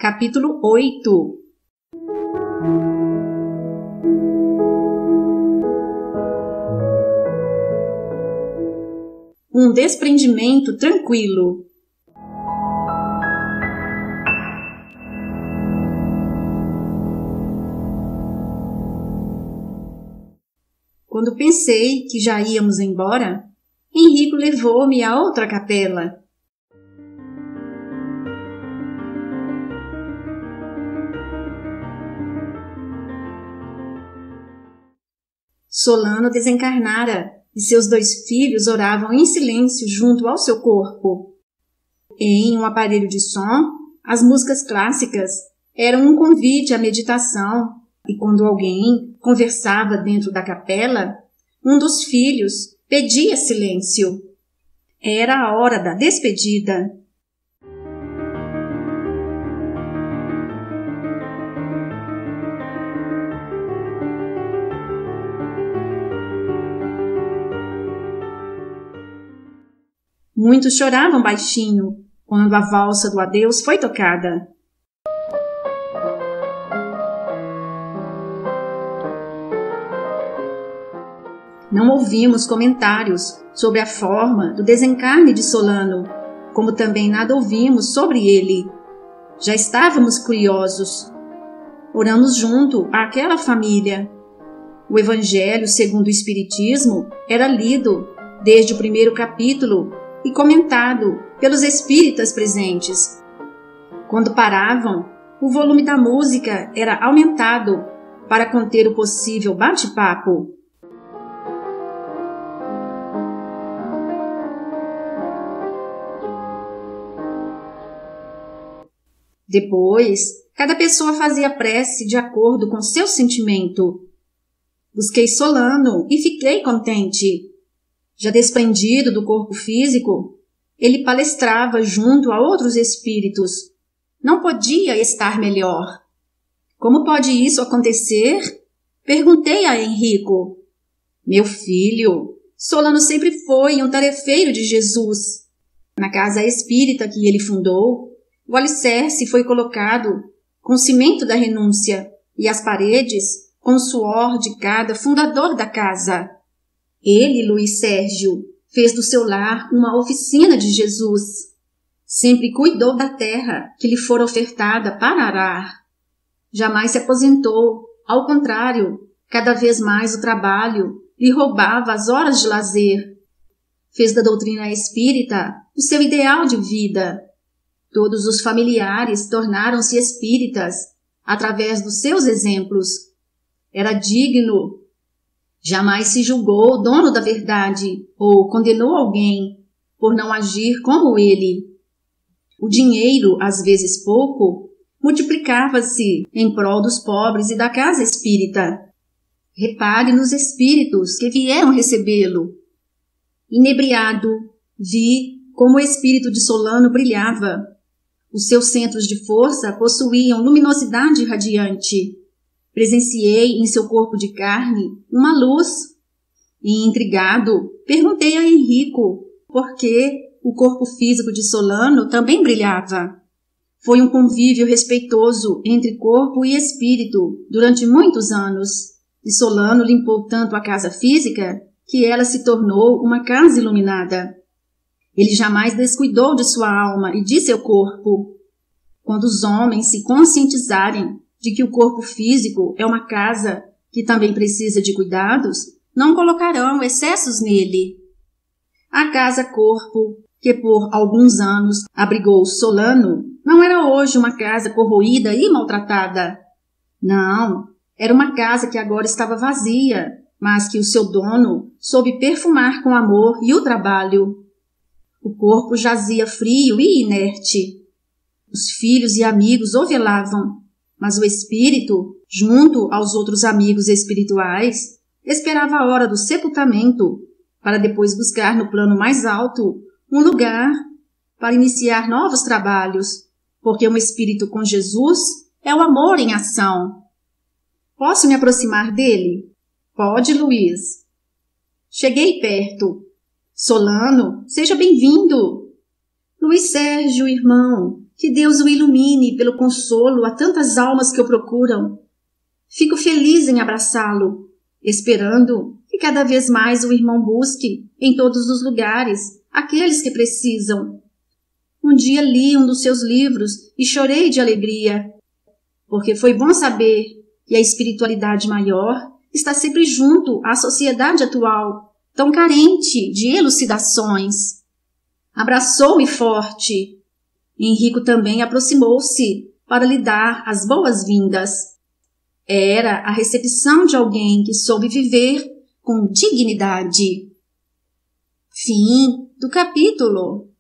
Capítulo 8. Um desprendimento tranquilo. Quando pensei que já íamos embora, Henrico levou-me a outra capela. Solano desencarnara e seus 2 filhos oravam em silêncio junto ao seu corpo. Em um aparelho de som, as músicas clássicas eram um convite à meditação, e quando alguém conversava dentro da capela, um dos filhos pedia silêncio. Era a hora da despedida. Muitos choravam baixinho quando a valsa do adeus foi tocada. Não ouvimos comentários sobre a forma do desencarne de Solano, como também nada ouvimos sobre ele. Já estávamos curiosos. Oramos junto àquela família. O Evangelho segundo o Espiritismo era lido desde o primeiro capítulo e comentado pelos espíritas presentes. Quando paravam, o volume da música era aumentado para conter o possível bate-papo. Depois, cada pessoa fazia prece de acordo com seu sentimento. Busquei Solano e fiquei contente. Já desprendido do corpo físico, ele palestrava junto a outros espíritos. Não podia estar melhor. Como pode isso acontecer? Perguntei a Henrico. Meu filho, Solano sempre foi um tarefeiro de Jesus. Na casa espírita que ele fundou, o alicerce foi colocado com o cimento da renúncia e as paredes com o suor de cada fundador da casa. Ele, Luiz Sérgio, fez do seu lar uma oficina de Jesus. Sempre cuidou da terra que lhe fora ofertada para arar. Jamais se aposentou, ao contrário, cada vez mais o trabalho lhe roubava as horas de lazer. Fez da doutrina espírita o seu ideal de vida. Todos os familiares tornaram-se espíritas através dos seus exemplos. Era digno. Jamais se julgou dono da verdade ou condenou alguém por não agir como ele. O dinheiro, às vezes pouco, multiplicava-se em prol dos pobres e da casa espírita. Repare nos espíritos que vieram recebê-lo. Inebriado, vi como o espírito de Solano brilhava. Os seus centros de força possuíam luminosidade radiante. Presenciei em seu corpo de carne uma luz. E, intrigado, perguntei a Henrico por que o corpo físico de Solano também brilhava. Foi um convívio respeitoso entre corpo e espírito durante muitos anos. E Solano limpou tanto a casa física que ela se tornou uma casa iluminada. Ele jamais descuidou de sua alma e de seu corpo. Quando os homens se conscientizarem de que o corpo físico é uma casa que também precisa de cuidados, não colocarão excessos nele. A casa-corpo, que por alguns anos abrigou Solano, não era hoje uma casa corroída e maltratada. Não, era uma casa que agora estava vazia, mas que o seu dono soube perfumar com amor e o trabalho. O corpo jazia frio e inerte. Os filhos e amigos o velavam, mas o espírito, junto aos outros amigos espirituais, esperava a hora do sepultamento, para depois buscar no plano mais alto um lugar para iniciar novos trabalhos, porque um espírito com Jesus é o amor em ação. Posso me aproximar dele? Pode, Luiz. Cheguei perto. Solano, seja bem-vindo. Luiz Sérgio, irmão, Que Deus o ilumine pelo consolo a tantas almas que o procuram. Fico feliz em abraçá-lo, esperando que cada vez mais o irmão busque, em todos os lugares, aqueles que precisam. Um dia li um dos seus livros e chorei de alegria, porque foi bom saber que a espiritualidade maior está sempre junto à sociedade atual, tão carente de elucidações. Abraçou-me forte. Henrico também aproximou-se para lhe dar as boas-vindas. Era a recepção de alguém que soube viver com dignidade. Fim do capítulo.